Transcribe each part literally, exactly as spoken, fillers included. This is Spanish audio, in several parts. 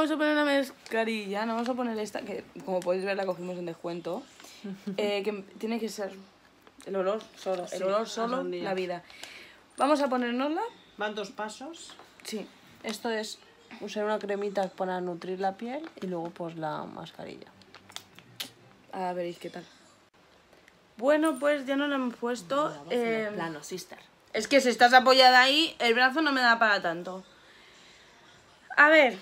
vamos a poner una mascarilla, no vamos a poner esta, que como podéis ver la cogimos en descuento, eh, que tiene que ser el olor solo, el Sí, olor solo, la vida. Vamos a ponérnosla. Van dos pasos. Sí. Esto es usar una cremita para nutrir la piel y luego pues la mascarilla. A veréis qué tal. Bueno, pues ya nos lo hemos puesto. Eh, Plano, sister. es que si estás apoyada ahí, el brazo no me da para tanto. A ver.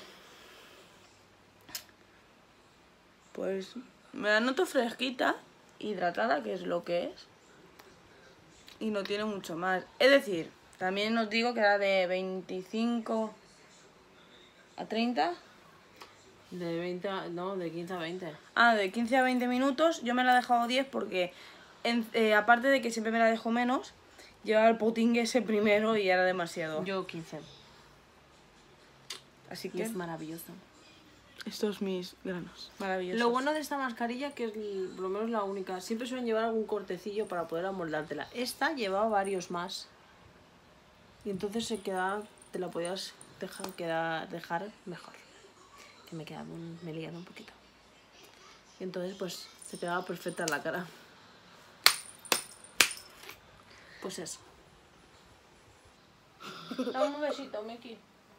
Pues me la noto fresquita, hidratada, que es lo que es. Y no tiene mucho más. Es decir, también os digo que era de veinticinco a treinta. De veinte, a- no, de quince a veinte. Ah, de quince a veinte minutos. Yo me la he dejado diez porque, en- eh, aparte de que siempre me la dejo menos, llevaba el potingue ese primero y era demasiado. Yo quince. Así Y que es maravilloso. estos mis granos. Maravillosos. Lo bueno de esta mascarilla, que es l- por lo menos la única, siempre suelen llevar algún cortecillo para poder amoldártela. Esta llevaba varios más. Y entonces se queda, te la podías dejar, quedar, dejar mejor. Que me quedaba un, me he liado un poquito. Y entonces pues se quedaba perfecta en la cara. Pues eso. Dame un besito, Miki.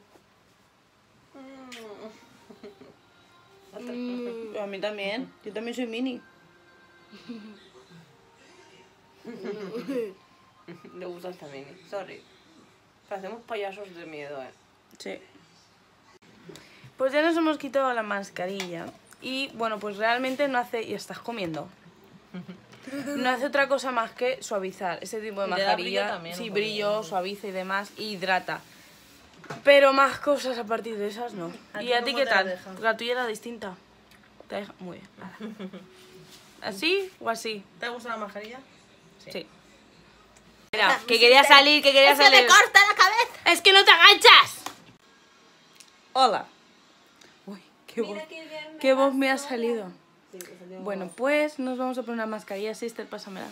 Mm, a mí también. Yo también soy mini. Le gusta esta mini, sorry. Hacemos payasos de miedo, eh. Sí. Pues ya nos hemos quitado la mascarilla. Y bueno, pues realmente no hace... Y estás comiendo. No hace otra cosa más que suavizar. Ese tipo de Y le da mascarilla. brillo también, Sí, un brillo, poquito. suaviza y demás. Y hidrata. Pero más cosas a partir de esas no. ¿A ¿Y ti a ti cómo qué te la tal? deja? La tuya era distinta. Te deja... Muy bien. ¿Así o así? ¿Te gusta la mascarilla? Sí. Mira, que quería salir, que quería salir. corta la cabeza! ¡Es que no te agachas! Hola. Uy, qué voz, qué voz me ha salido. Bueno, pues nos vamos a poner una mascarilla. Sister, pásamela.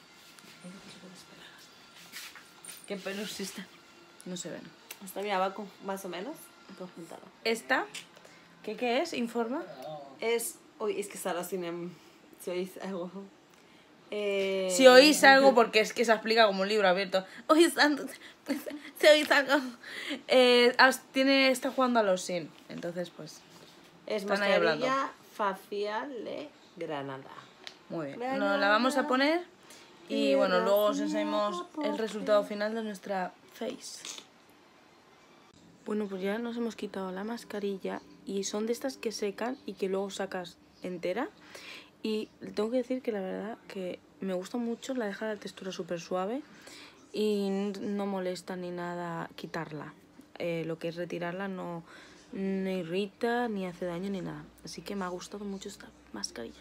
¿Qué pelos existen? No se ven. Esta mira, va con más o menos. Puedo juntarlo. Esta, ¿qué, qué es? Informa. Es... Uy, es que Sara sin... em- Si oís algo... Eh... Si oís algo, porque es que se explica como un libro abierto. Oís algo, si oís algo. Eh, as- tiene, está jugando a los sin. Entonces, pues, Es están ahí hablando. mascarilla facial de Granada. Muy bien. Nos la vamos a poner y bueno, luego os enseñamos el resultado final de nuestra face. Bueno, pues ya nos hemos quitado la mascarilla y son de estas que secan y que luego sacas entera. Y tengo que decir que la verdad que me gusta mucho, la deja la textura súper suave y no molesta ni nada quitarla. Eh, lo que es retirarla no, no irrita, ni hace daño, ni nada. Así que me ha gustado mucho esta mascarilla.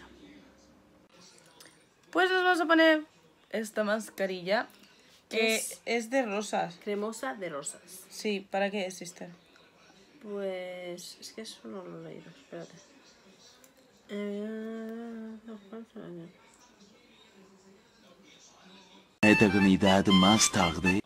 Pues nos vamos a poner esta mascarilla que Es- es de rosas. Cremosa de rosas. Sí, ¿para qué es, sister? Pues... Es que eso no lo he leído, espérate. Eh... Una eternidad más tarde.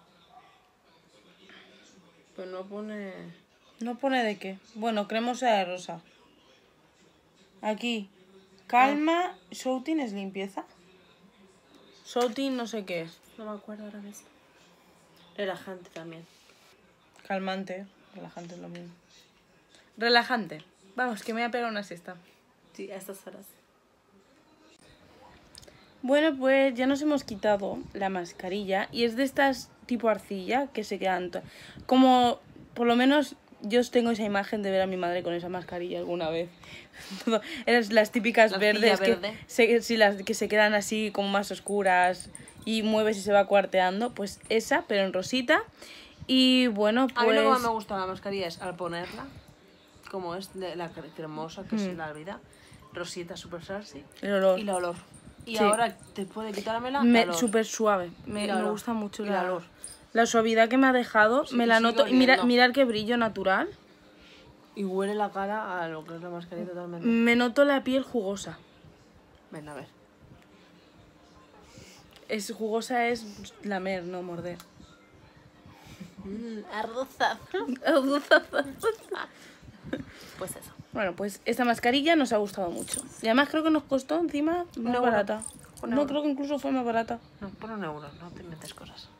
Pues no pone... No pone de qué. Bueno, cremosa de rosa. Aquí. Calma. Shouting es limpieza. Shouting no sé qué es. No me acuerdo ahora mismo. Relajante también. Calmante. Relajante es lo mismo. Relajante. Vamos, que me voy a pegar una siesta. Sí, a estas horas. Bueno, pues ya nos hemos quitado la mascarilla y es de estas tipo arcilla que se quedan to- como, por lo menos yo tengo esa imagen de ver a mi madre con esa mascarilla alguna vez. Todo- Eran las típicas La arcilla verdes que verde. se, sí, las que se quedan así como más oscuras y mueves y se va cuarteando, pues esa, pero en rosita. Y bueno, A mí lo que más pues me gusta de la mascarilla es al ponerla, como es de la cre- cremosa, que es la vida, rosita super sexy, el olor. y la olor. Y Sí. ahora, después de quitármela, Me, la olor. súper suave, me, Y la me olor. gusta mucho Y la, la olor. la suavidad que me ha dejado, Sí, me y la sigue noto. Y mira, oliendo. mirar qué brillo natural. Y huele la cara a lo que es la mascarilla totalmente. Me noto la piel jugosa. Ven, a ver. Es jugosa es lamer, no morder. Mm, arroza. Pues eso. Bueno, pues esta mascarilla nos ha gustado mucho. Y además creo que nos costó encima más euro. barata. Un No, euro. creo que incluso fue más barata. No, por un euro, no te metes cosas.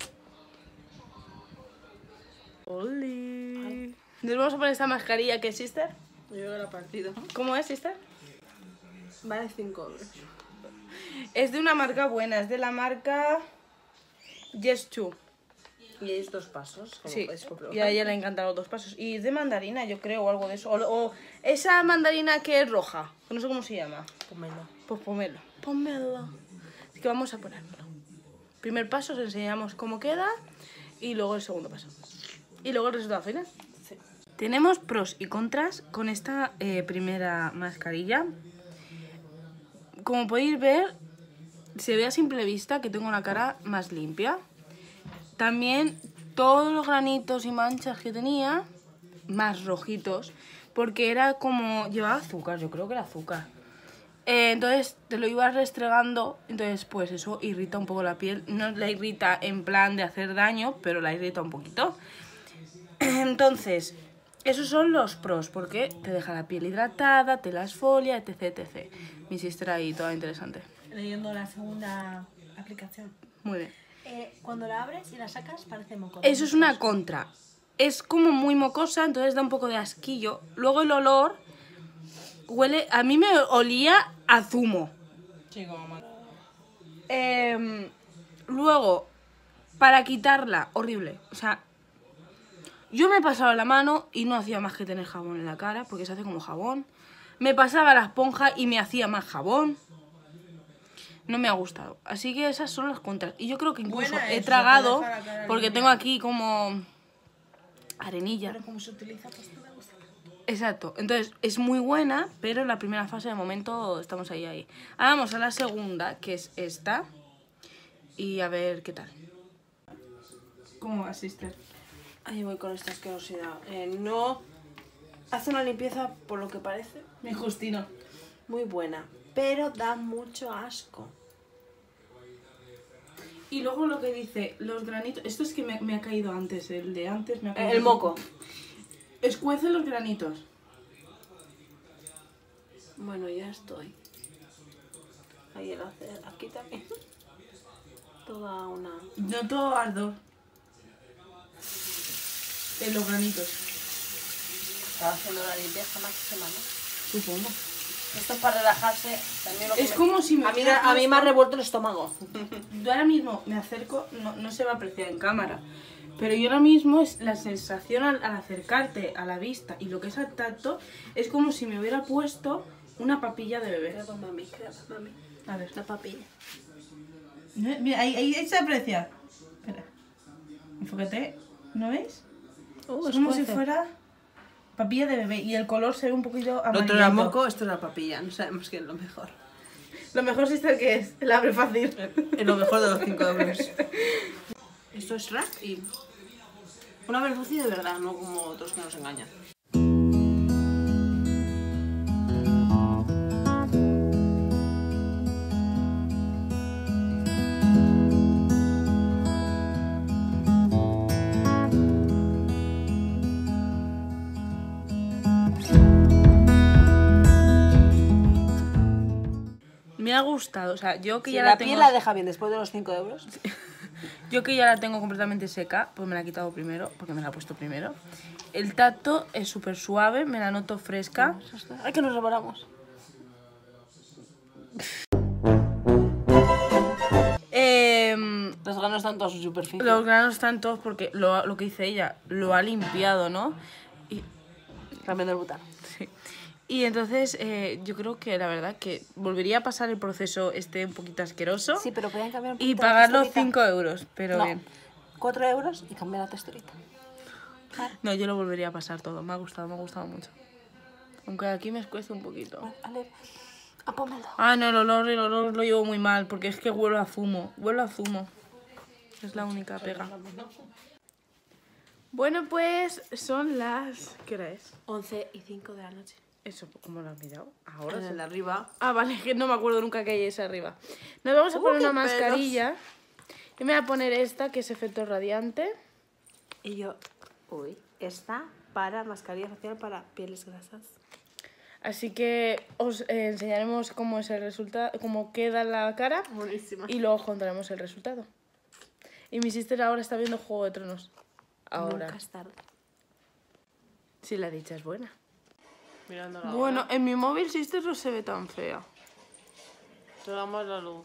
Oli. Nos vamos a poner esta mascarilla que es Sister. Yo la partido. ¿Cómo es, Sister? Vale cinco euros. Es de una marca buena, es de la marca Yes two. Y es dos pasos. Como Sí, podéis comprobar. y a ella le encantan los dos pasos. Y es de mandarina, yo creo, o algo de eso. O, o esa mandarina que es roja, que no sé cómo se llama. Pómelo. Pues pómelo. Pómelo. Así que vamos a ponérmelo. Primer paso, os enseñamos cómo queda. Y luego el segundo paso. Y luego el resultado final. Sí. Tenemos pros y contras con esta eh, primera mascarilla. Como podéis ver, se ve a simple vista que tengo la cara más limpia. También todos los granitos y manchas que tenía, más rojitos, porque era como... llevaba azúcar, yo creo que era azúcar. Eh, entonces te lo ibas restregando, entonces pues eso irrita un poco la piel. No la irrita en plan de hacer daño, pero la irrita un poquito. Entonces, esos son los pros, porque te deja la piel hidratada, te la esfolia, etc, etcétera. Mi sister ahí, toda interesante. Leyendo la segunda aplicación. Muy bien. Eh, cuando la abres y la sacas parece moco. Eso es una contra. Es como muy mocosa, entonces da un poco de asquillo. Luego el olor huele... A mí me olía a zumo. Sí, como mal. Eh, luego, para quitarla, horrible. O sea, yo me pasaba la mano y no hacía más que tener jabón en la cara, porque se hace como jabón. Me pasaba la esponja y me hacía más jabón. No me ha gustado. Así que esas son las contras. Y yo creo que incluso Buena he es, tragado, te deja la cara porque limpia. tengo aquí como arenilla. Pero como se utiliza, pues no me gusta. Exacto. Entonces, es muy buena, pero en la primera fase de momento estamos ahí, ahí. Ahora vamos a la segunda, que es esta. Y a ver qué tal. ¿Cómo va, sister? Ahí voy con esta asquerosidad. Eh, no hace una limpieza, por lo que parece, Mi Justino. muy buena. Pero da mucho asco. Y luego lo que dice, los granitos... Esto es que me, me ha caído antes, el de antes me ha caído. El moco. Escuece los granitos. Bueno, ya estoy. Ahí el hacer. Aquí también. Toda una... Noto ardor. En los granitos. Estaba haciendo la limpieza máxima, ¿no? Supongo. Esto es para relajarse. También lo que Es me- como si me A mí, hubiera a mí me ha revuelto el estómago. Yo ahora mismo me acerco, no, no se va a apreciar en cámara, pero yo ahora mismo es la sensación al, al acercarte a la vista y lo que es al tacto es como si me hubiera puesto una papilla de bebé. Creo, mami, creo, mami. A ver. La papilla. Mira, ahí, ahí, ahí se aprecia. Espera. Enfócate. ¿No veis? Uh, es como si fuera papilla de bebé y el color se ve un poquito Lo amarillento. otro era moco, esto era papilla. No sabemos qué es lo mejor. Lo mejor sí es que es, el abre fácil. Es lo mejor de los cinco euros. Esto es rack y... una verducia de verdad, no como otros que nos engañan. Me ha gustado, o sea, yo que Si ya la, la piel tengo... la deja bien después de los cinco euros. Yo que ya la tengo completamente seca, pues me la he quitado primero, porque me la he puesto primero. El tacto es súper suave, me la noto fresca. Ay, que nos reparamos. Em, Los granos están todos en superficie. los granos están todos porque lo, lo que dice ella, lo ha limpiado, ¿no? Y, Cambiando el butano. sí. Y entonces eh, yo creo que la verdad que volvería a pasar el proceso este un poquito asqueroso Sí, pero podían cambiar un y poquito la pagar los texturita. cinco euros, pero No, bien. cuatro euros y cambiar la texturita. No, yo lo volvería a pasar todo, me ha gustado, me ha gustado mucho. Aunque aquí me escuece un poquito. Vale, apómelo. Ah, no, el olor, el olor lo llevo muy mal, porque es que huelo a zumo, huelo a zumo. Es la única pega. Bueno, pues son las... ¿Qué hora es? once y cinco de la noche. Eso, ¿cómo lo has mirado? Ahora En sí. el de arriba. Ah, vale, que no me acuerdo nunca que hay esa arriba. Nos vamos a Uh, poner qué una pelos. mascarilla. Yo me voy a poner esta, que es efecto radiante. Y yo, uy, esta para mascarilla facial para pieles grasas. Así que os eh, enseñaremos cómo es el resultado, cómo queda la cara Buenísima. y luego os contaremos el resultado. Y mi sister ahora está viendo Juego de Tronos. Ahora. Nunca es tarde. Si la dicha es buena. Mirando la Bueno, hora. en mi móvil sister no se ve tan fea. Te damos la luz.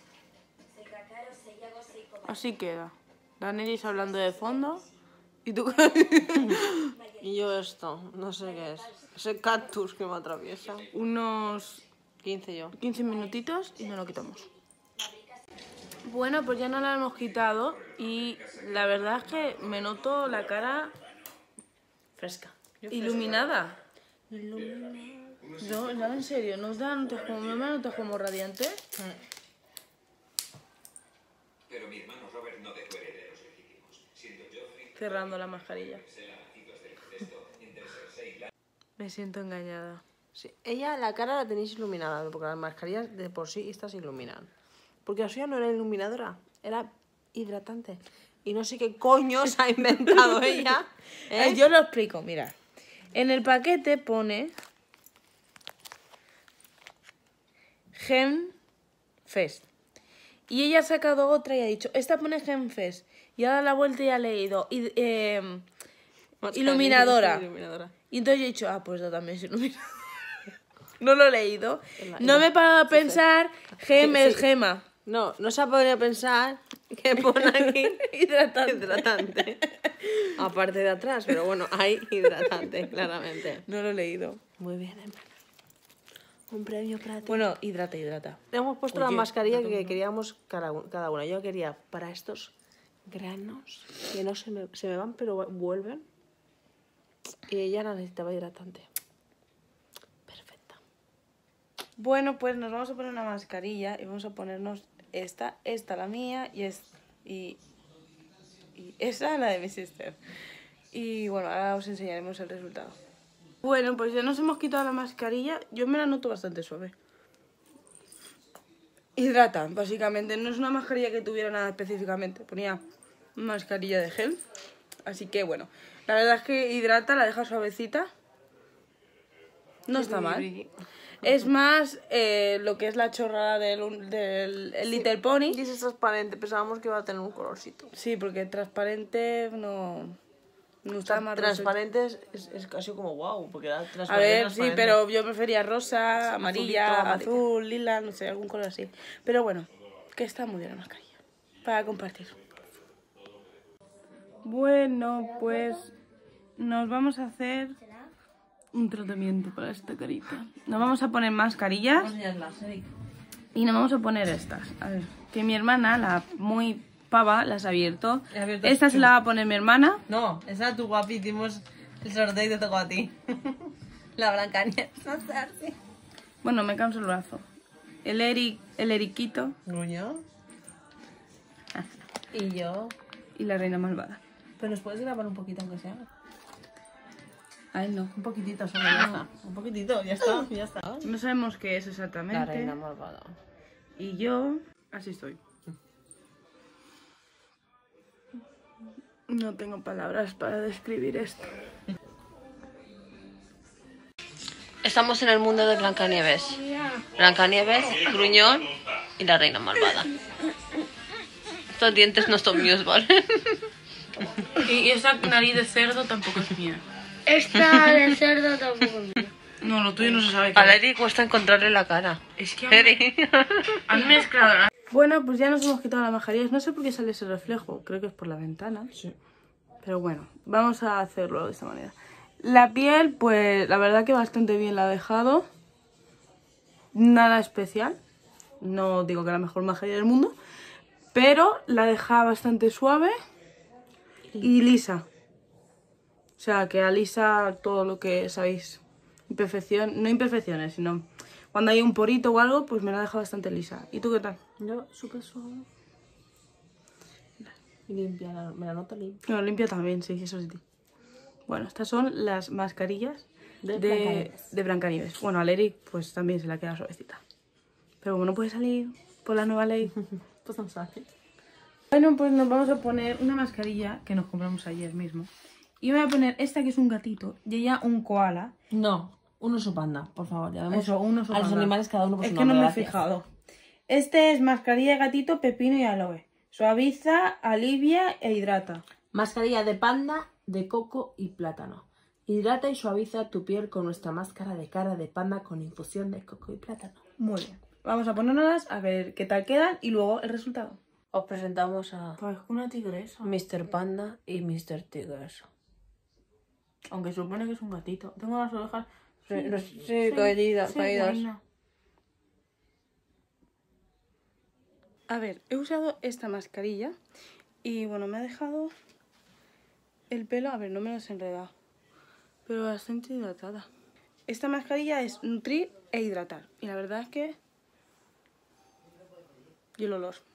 Así queda. Danelis hablando de fondo. Y tú... Y yo esto, no sé qué es. Ese cactus que me atraviesa. Unos quince yo. quince minutitos y nos lo quitamos. Bueno, pues ya no la hemos quitado y la verdad es que me noto la cara Fresca. iluminada. No, no, en serio, ¿nos da notas como, no me notas como radiante? Pero mi hermano Robert no dejó herederos legítimos, siendo Joffrey Cerrando la mascarilla. será nacidos del incesto entre Cersei y la... Me siento engañada. Sí, ella la cara la tenéis iluminada, porque las mascarillas de por sí estas iluminan. Porque la suya no era iluminadora, era hidratante. Y no sé qué coño se ha inventado ella. ¿eh? Eh, Yo lo explico, mira. En el paquete pone Gem Fest. Y ella ha sacado otra y ha dicho, esta pone Gem Fest. Y ha dado la vuelta y ha leído y, eh, Mascarilla, iluminadora. sí, iluminadora. Y entonces yo he dicho, ah, pues yo también soy iluminadora. No lo he leído. la- No me he parado a pensar, Gem Sí, es sí. gema. No, no se ha podido pensar que pone aquí Hidratante. hidratante. Aparte de atrás, pero bueno, hay hidratante, claramente. No lo he leído. Muy bien, hermana. Un premio para ti. Bueno, hidrata, hidrata. Le hemos puesto la Oye, mascarilla no que tengo- queríamos cada un- cada una. Yo quería para estos granos que no se me, se me van, pero vuelven. Y ella la necesitaba hidratante. Perfecta. Bueno, pues nos vamos a poner una mascarilla y vamos a ponernos esta, esta la mía y, es, y, y esa la de mi sister. Y bueno, ahora os enseñaremos el resultado. Bueno, pues ya nos hemos quitado la mascarilla. Yo me la noto bastante suave. Hidrata, básicamente. No es una mascarilla que tuviera nada específicamente. Ponía mascarilla de gel. Así que bueno, la verdad es que hidrata, la deja suavecita. No está mal. Es más eh, lo que es la chorrada del, del el Little Pony. Y es transparente, pensábamos que iba a tener un colorcito. Sí, porque transparente no, no está más rosa. Transparente es, es, es casi como wow, porque era transparente. A ver, sí, transparente. pero yo prefería rosa, amarilla, azulito, amarilla. azul, lila, no sé, algún color así. Pero bueno, que está muy bien la mascarilla. Para compartir. Bueno, pues nos vamos a hacer un tratamiento para esta carita. Nos vamos a poner mascarillas y nos vamos a poner estas. A ver, que mi hermana, la muy pava, las ha abierto. He abierto. Esta se la va a poner mi hermana. No, esa tu guapi, hicimos el sorteo y te tocó a ti. La Blancanieves. Bueno, me canso el brazo. El Eric, el Eriquito Gruñó. Y yo. y la reina malvada. Pero nos puedes grabar un poquito aunque sea. A él no. Un poquitito solo, ya está. Un poquitito, ya está, ya está. No sabemos qué es exactamente. La reina malvada. Y yo, así estoy. No tengo palabras para describir esto. Estamos en el mundo de Blancanieves. Blancanieves, Gruñón y la reina malvada. Estos dientes no son míos, ¿vale? Y esa nariz de cerdo tampoco es mía. Esta de cerdo tampoco. No, lo tuyo no se sabe. A Leri cuesta encontrarle la cara. Es que Leri. han mezclado. Bueno, pues ya nos hemos quitado las mascarillas. No sé por qué sale ese reflejo. Creo que es por la ventana. Sí. Pero bueno, vamos a hacerlo de esta manera. La piel, pues la verdad que bastante bien la ha dejado. Nada especial. No digo que la mejor mascarilla del mundo. Pero la deja bastante suave y lisa. O sea, que alisa todo lo que sabéis. Imperfección, no imperfecciones, sino cuando hay un porito o algo, pues me la deja bastante lisa. ¿Y tú qué tal? Yo, súper suave. Y limpia, la- me la noto limpia. No, limpia también, sí, eso sí. Bueno, estas son las mascarillas De de, Blancanieves. de Blancanieves. Bueno, al Eric pues también se la queda suavecita. Pero como no puede salir por la nueva ley. Pues no sabe. Bueno, pues nos vamos a poner una mascarilla que nos compramos ayer mismo. Y voy a poner esta que es un gatito y ella un koala. No, Un oso panda, por favor. Ya vemos Eso, un oso a los panda. animales cada uno por Es su que no nombre, me he gracias. fijado. Este es mascarilla de gatito, pepino y aloe. Suaviza, alivia e hidrata. Mascarilla de panda, de coco y plátano. Hidrata y suaviza tu piel con nuestra máscara de cara de panda con infusión de coco y plátano. Muy bien. Vamos a ponernoslas a ver qué tal quedan y luego el resultado. Os presentamos a Pues una tigresa. mister Panda y mister Tigers. Aunque supone que es un gatito. Tengo las orejas... Sí, sí, caídas, caídas. buena. A ver, he usado esta mascarilla y bueno, me ha dejado el pelo, a ver, no me lo he desenredado, pero bastante hidratada. Esta mascarilla es nutrir e hidratar y la verdad es que... y el olor.